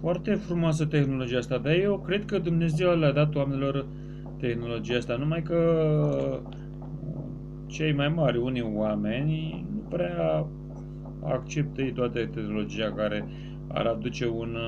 Foarte frumoasă tehnologia asta, dar eu cred că Dumnezeu le-a dat oamenilor tehnologia asta, numai că cei mai mari, unii oameni, nu prea acceptă ei toată tehnologia care ar aduce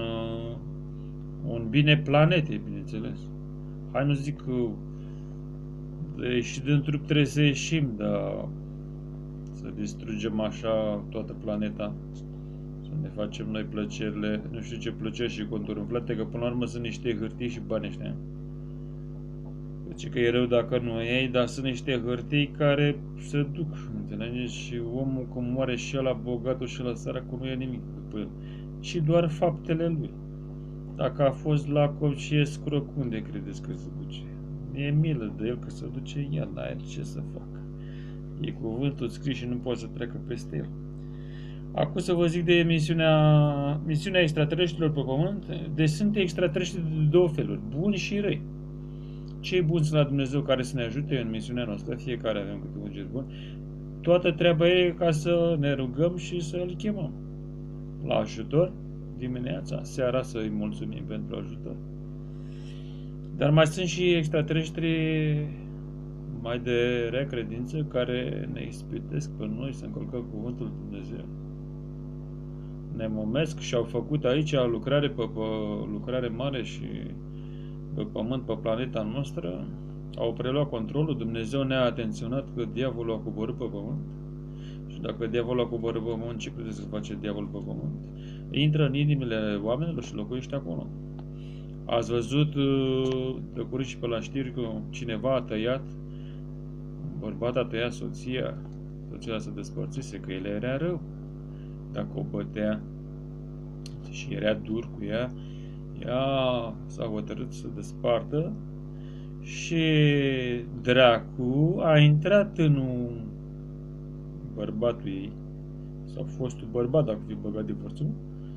un bine planetei, bineînțeles. Hai, nu zic că de ieșit din trup trebuie să ieșim, dar să distrugem așa toată planeta, să ne facem noi plăcerile, nu știu ce plăceri și conturi umflate, că până la urmă sunt niște hârtii și bani ăștia. Deci că e rău dacă nu iei, dar sunt niște hârtii care se duc, înțelegeți? Și omul cum moare și ăla bogatul și ăla săracul nu e nimic după el, ci doar faptele lui. Dacă a fost lacom și e scroc, unde credeți că se duce? E milă de el că se duce el, n-are ce să facă. E cuvântul scris și nu poate să treacă peste el. Acum să vă zic de misiunea extraterestrilor pe Pământ. Deci sunt extraterestri de două feluri, buni și răi. Cei buni sunt la Dumnezeu care să ne ajute în misiunea noastră, fiecare avem câte un gest bun. Toată treaba e ca să ne rugăm și să îl chemăm la ajutor dimineața, seara să îi mulțumim pentru ajutor. Dar mai sunt și extraterestri mai de rea credință care ne ispitesc pe noi să încălcăm cuvântul lui Dumnezeu. Ne momesc și au făcut aici lucrare mare și pe pământ, pe planeta noastră, au preluat controlul. Dumnezeu ne-a atenționat că diavolul a coborât pe pământ. Și dacă diavolul a coborât pe pământ, ce credeți că face diavolul pe pământ? Intră în inimile oamenilor și locuiește acolo. Ați văzut de curând și pe la știri că cineva a tăiat, un bărbat a tăiat soția se despărțise, că el era rău. Dacă o bătea și era dur cu ea, ea s-a hotărât să despartă și dracu a intrat în bărbatul ei, sau fostul bărbat, dacă fi băgat divorțul,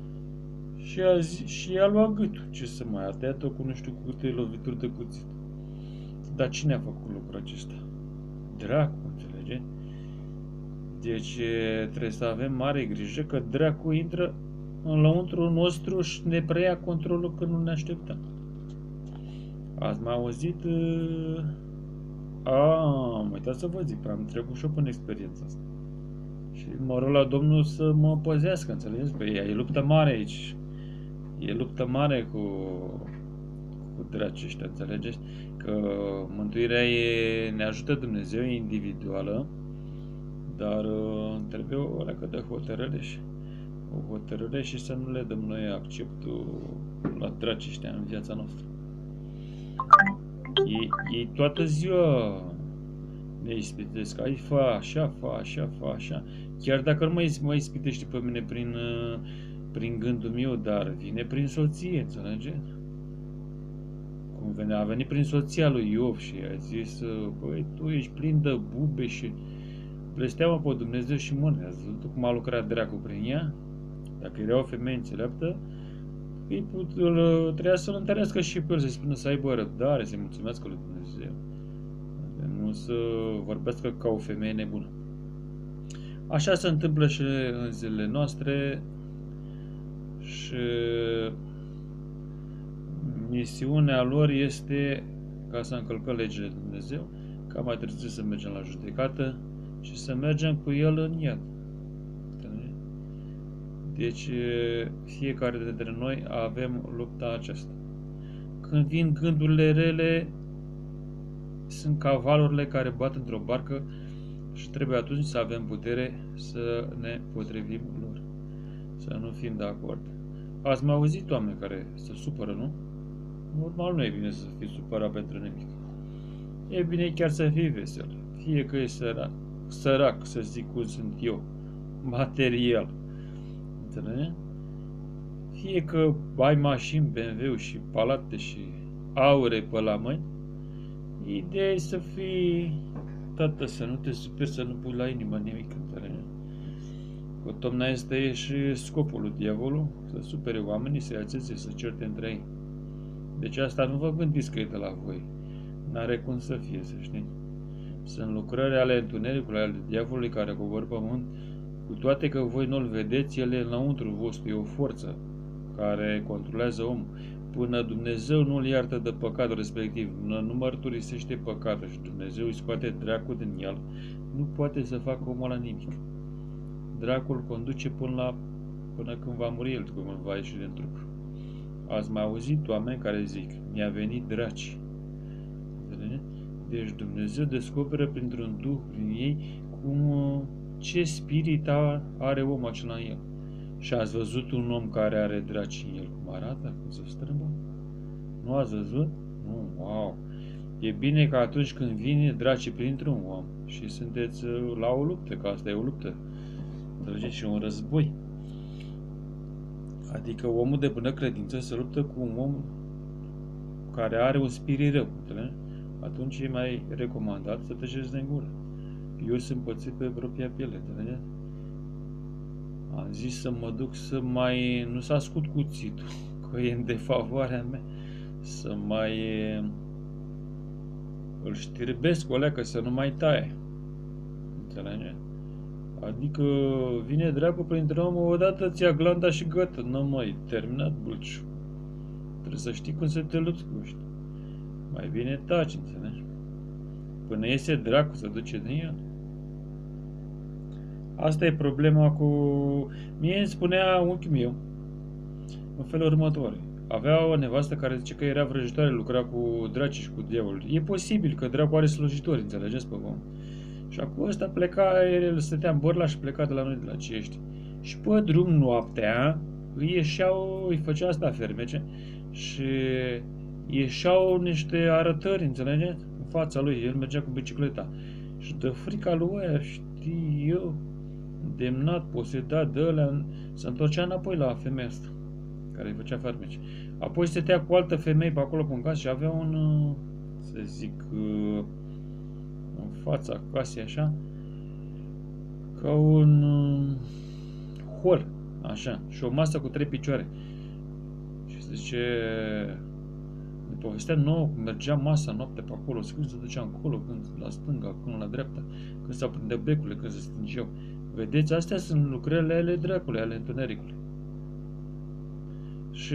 și i-a luat gâtul. Ce să mai, a tăiat-o cu nu știu câte lovituri de cuțit. Dar cine a făcut lucrul acesta? Dracu, înțelege? Deci trebuie să avem mare grijă că dracu intră în lăuntrul nostru și ne preia controlul când nu ne așteptăm. Ați mai auzit? Am uitat să vă zic, am trecut și eu până experiența asta. Și mă rog la Domnul să mă păzească, înțelegeți? Păi e luptă mare aici. E luptă mare cu dracii ăștia, înțelegeți? Că mântuirea ne ajută Dumnezeu, e individuală, dar trebuie o leacă de hotărâre și să nu le dăm noi acceptul la dracii ăștia în viața noastră. Ei toată ziua ne ispitesc, ai fa așa. Chiar dacă nu mă ispitește pe mine prin gândul meu, dar vine prin soție, înțelegeți? Cum a venit prin soția lui Iov și a zis, băi, tu ești plin de bube și blesteamă pe Dumnezeu și mâine. Ați văzut cum a lucrat dracu prin ea? Dacă era o femeie înțeleaptă, trebuia să-l întărească și pe el, să-i spună să aibă răbdare, să-i mulțumească lui Dumnezeu. Nu să vorbească ca o femeie nebună. Așa se întâmplă și în zilele noastre și misiunea lor este ca să încălcăm legile lui Dumnezeu, ca mai târziu să mergem la judecată și să mergem cu el în iad. Deci fiecare dintre noi avem lupta aceasta. Când vin gândurile rele, sunt cavalurile care bat într-o barcă și trebuie atunci să avem putere să ne potrivim lor. Să nu fim de acord. Ați mai auzit oameni care se supără, nu? Normal nu e bine să fii supărat pentru nimic. E bine chiar să fii vesel. Fie că e sărac, să zic cum sunt eu, material. Înțelegi? Fie că ai mașini, BMW și palate și aure pe la mâini, ideea e să fii tată, să nu te superi, să nu pui la inimă nimic, înțelegi? Că tocmai este și scopul lui diavolul, să supere oamenii, să-i ațeze, să certe între ei. Deci asta nu vă gândiți că e de la voi. N-are cum să fie, să știți. Sunt lucrări ale întunericului, ale diavolului care coboră pământ, cu toate că voi nu-l vedeți, el e înăuntru vostru, e o forță care controlează omul. Până Dumnezeu nu-l iartă de păcatul respectiv, nu mărturisește păcatul și Dumnezeu îi scoate dracul din el, nu poate să facă omul la nimic. Dracul conduce până când va muri el, cum îl va ieși din trup. Ați mai auzit oameni care zic, mi-a venit draci. Deci Dumnezeu descoperă printr-un duh prin ei ce spirit are omul acela în el. Și ați văzut un om care are draci în el, cum arată, cum se strâmbă? Nu ați văzut? Nu, wow! E bine că atunci când vine dracii printr-un om și sunteți la o luptă, că asta e o luptă, înțelegeți, și un război. Adică omul de bună credință se luptă cu un om care are un spirit rău, înțelegi? Atunci e mai recomandat să tăceți din gură. Eu sunt pățit pe propria piele, înțelegeți? Am zis să mă duc să mai... nu să ascult cuțitul, că e în defavoarea mea, să mai... îl știrbesc o leacă, să nu mai taie. Înțelege? Adică vine dracul printre om, odată ți-a glanda și gata, nu mai terminat bulciu. Trebuie să știi cum să te lupți cu ăștia. Mai bine taci, înțelegi? Până iese dracul să duce din el. Asta e problema cu... Mie îmi spunea unchiul meu în felul următor. Avea o nevastă care zice că era vrăjitoare, lucra cu draci și cu diavolul. E posibil că dracul are slujitori, înțelegeți, pe pământ. Și acum ăsta pleca, el stătea în Bărla și pleca de la noi, de la Ciești. Și pe drum noaptea îi făcea asta fermece și ieșeau niște arătări, înțelegeți? În fața lui, el mergea cu bicicleta. Și de frica lui aia, știi eu, demnat, posedat de ălea, se întorcea înapoi la femeia asta, care îi făcea farmece. Apoi stătea cu altă femeie pe acolo pe casă și avea un, să zic, în fața casei așa, ca un hol, așa, și o masă cu 3 picioare. Și zice, ne povestea nouă cum mergea masa noaptea pe acolo, când se ducea încolo, când la stânga, când la dreapta, când se aprindea becurile, când se stingeau. Vedeți, astea sunt lucrările ale dracului, ale întunericului. Și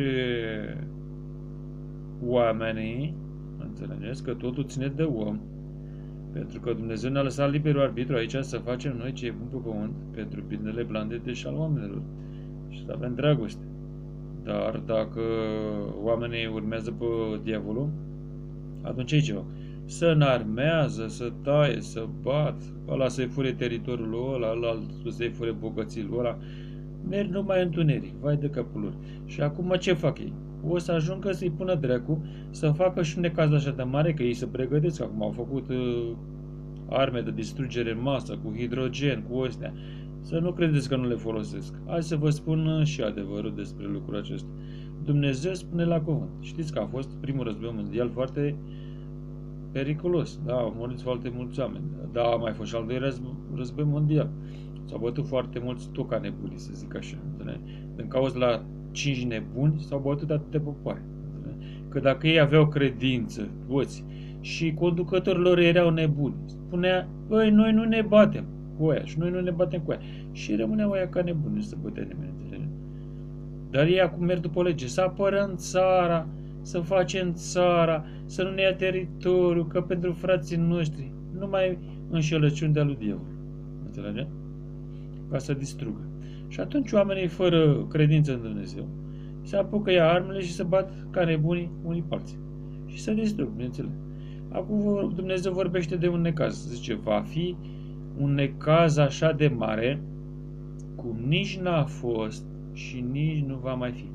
oamenii, înțelegeți, că totul ține de om, pentru că Dumnezeu ne-a lăsat liberul arbitru aici să facem noi ce e bun pe pământ, pentru binele blandete și al oamenilor. Și să avem dragoste. Dar dacă oamenii urmează pe diavolul, atunci e ceva. Să înarmează, să taie, să bat, ăla să-i fure teritoriul ăla, altul să-i fure bogățilul ăla. Merg numai întuneric, vai de capul lor. Și acum ce fac ei? O să ajungă să-i pună dracu, să facă și un necaz așa de mare, că ei se pregătesc, că acum au făcut arme de distrugere în masă, cu hidrogen, cu astea. Să nu credeți că nu le folosesc. Hai să vă spun și adevărul despre lucrul acesta. Dumnezeu spune la cuvânt. Știți că a fost primul război mondial foarte periculos. Da, au murit foarte mulți oameni. Da, a mai fost și al doilea război mondial. S-au bătut foarte mulți tot ca nebuni, să zic așa. Din cauza la 5 nebuni s-au bătut atâtea popoare. Că dacă ei aveau credință, toți, și conducătorilor erau nebuni, spunea, băi, noi nu ne batem cu aia și noi nu ne batem cu aia. Și rămâneau aia ca nebuni, nu se bătea nimeni, înțelege? Dar ei acum merg după lege, să apărăm țara, să facem țara, să nu ne ia teritoriu, că pentru frații noștri, numai înșelăciuni de-a lui diavol. Înțelege? Ca să distrugă. Și atunci oamenii fără credință în Dumnezeu se apucă ia armele și se bat ca nebunii unii pe alții. Și se distrug, bineînțeles. Acum Dumnezeu vorbește de un necaz. Zice, va fi un necaz așa de mare cum nici n-a fost și nici nu va mai fi.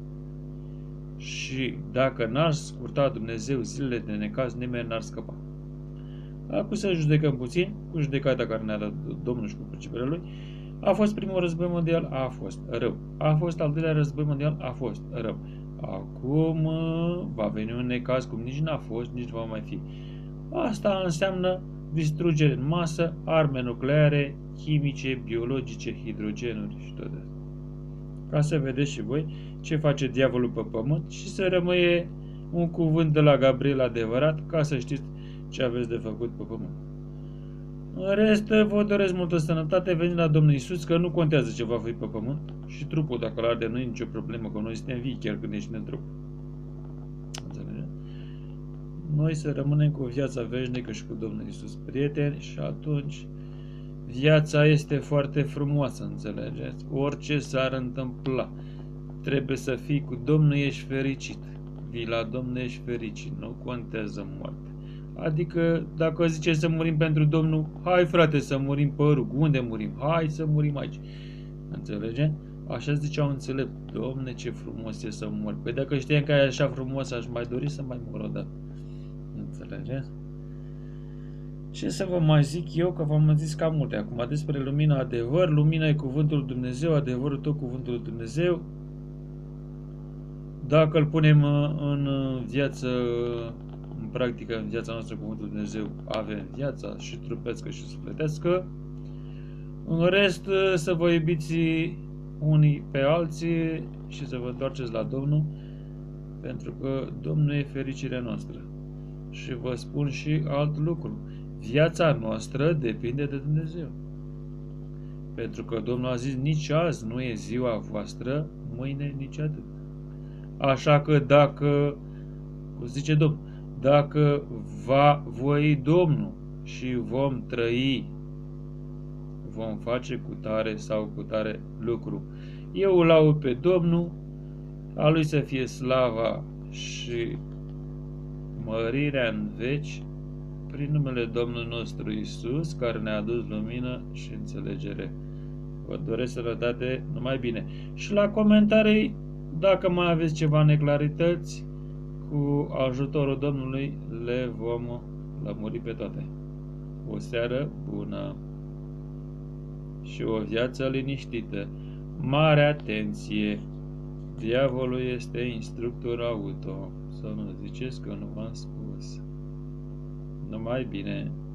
Și dacă n-ar scurta Dumnezeu zilele de necaz, nimeni n-ar scăpa. Acum să judecăm puțin, cu judecata care ne-a dat Domnul și cu priceperea Lui. A fost primul război mondial? A fost rău. A fost al doilea război mondial? A fost rău. Acum va veni un necaz cum nici n-a fost, nici va mai fi. Asta înseamnă distrugere în masă, arme nucleare, chimice, biologice, hidrogenuri și toate astea. Ca să vedeți și voi ce face diavolul pe pământ și să rămâie un cuvânt de la Gabriel adevărat, ca să știți ce aveți de făcut pe pământ. În rest, vă doresc multă sănătate, venind la Domnul Iisus, că nu contează ce va fi pe pământ și trupul, dacă îl arde, nu e nicio problemă, că noi suntem vii chiar când ești în trup. Înțelegeți? Noi să rămânem cu viața veșnică și cu Domnul Iisus prieteni și atunci viața este foarte frumoasă, înțelegeți? Orice s-ar întâmpla, trebuie să fii cu Domnul, ești fericit. Vii la Domnul, ești fericit, nu contează moartea. Adică, dacă zice să murim pentru Domnul, hai frate să murim pe rug. Unde murim? Hai să murim aici. Înțelege? Așa ziceau înțelept. Domne, ce frumos e să mor. Păi dacă știam că e așa frumos, aș mai dori să mai mor o dată. Înțelegeți? Ce să vă mai zic eu, că v-am zis cam multe acum despre lumina, adevăr. Lumina e cuvântul lui Dumnezeu, adevărul tot cuvântul lui Dumnezeu. Dacă îl punem în viață, în practică, în viața noastră, cuvântul lui Dumnezeu, avem viața și trupească și sufletească. În rest, să vă iubiți unii pe alții și să vă întoarceți la Domnul, pentru că Domnul e fericirea noastră. Și vă spun și alt lucru. Viața noastră depinde de Dumnezeu. Pentru că Domnul a zis, nici azi nu e ziua voastră, mâine nici atât. Așa că dacă, cum zice Domnul, dacă va voi Domnul și vom trăi, vom face cu tare sau cu tare lucru. Eu îl laud pe Domnul, a Lui să fie slava și mărirea în veci, prin numele Domnului nostru Iisus, care ne-a adus lumină și înțelegere. Vă doresc sănătate, numai bine. Și la comentarii, dacă mai aveți ceva neclarități, cu ajutorul Domnului le vom lămuri pe toate. O seară bună și o viață liniștită. Mare atenție! Diavolul este instructor auto. Să nu ziceți că nu v-am spus. Numai bine!